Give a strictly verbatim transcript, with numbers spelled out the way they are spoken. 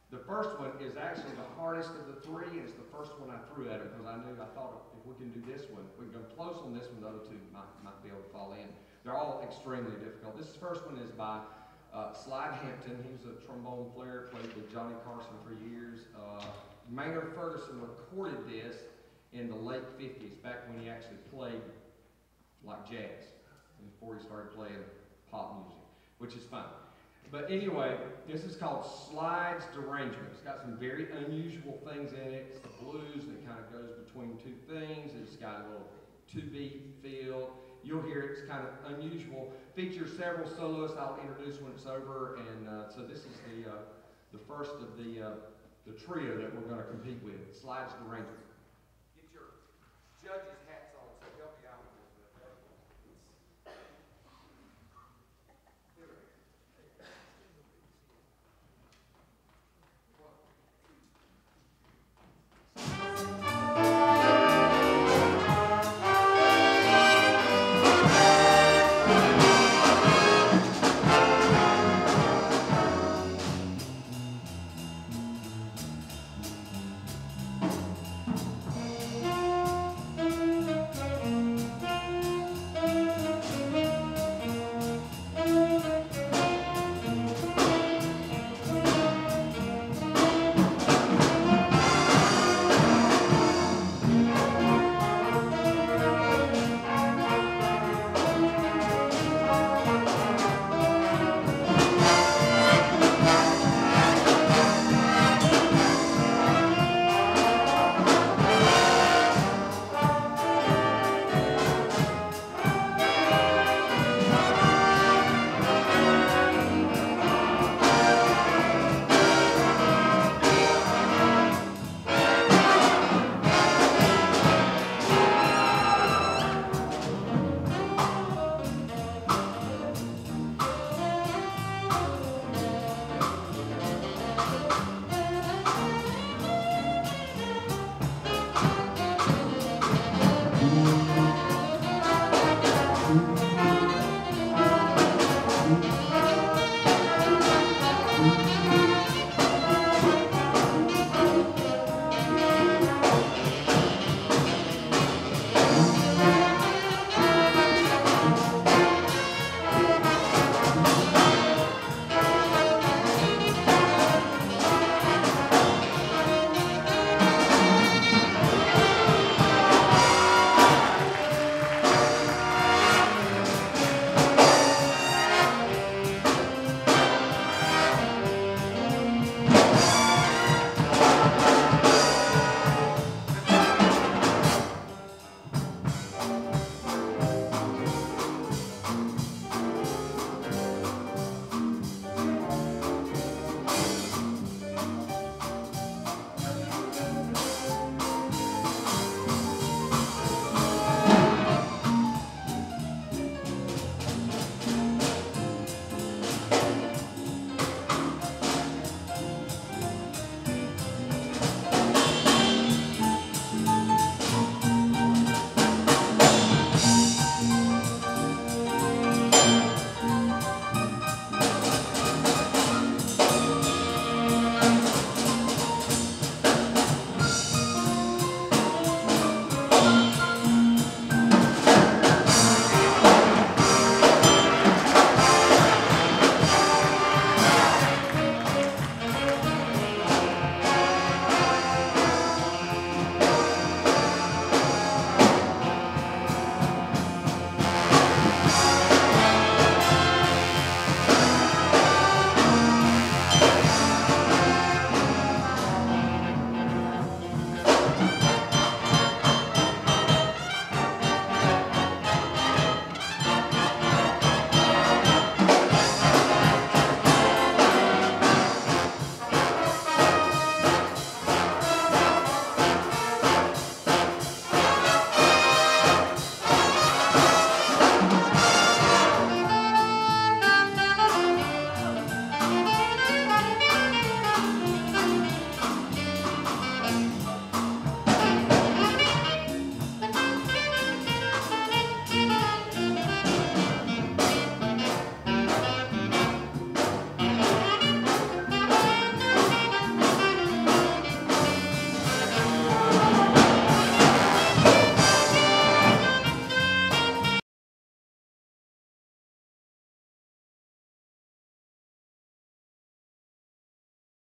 The first one is actually the hardest of the three, and it's the first one I threw at him because I knew, I thought if we can do this one, if we can go close on this one, the other two might, might be able to fall in. They're all extremely difficult. This first one is by uh, Slide Hampton. He was a trombone player, played with Johnny Carson for years. Uh, Maynard Ferguson recorded this in the late fifties, back when he actually played like jazz, before he started playing pop music, which is fun. But anyway, this is called Slides Derangement. It's got some very unusual things in it. It's the blues that kind of goes between two things. It's got a little two-beat feel. You'll hear it. It's kind of unusual. Features several soloists. I'll introduce when it's over. And uh, so this is the uh, the first of the uh, the trio that we're going to compete with. Slides Derangement. Get your judges.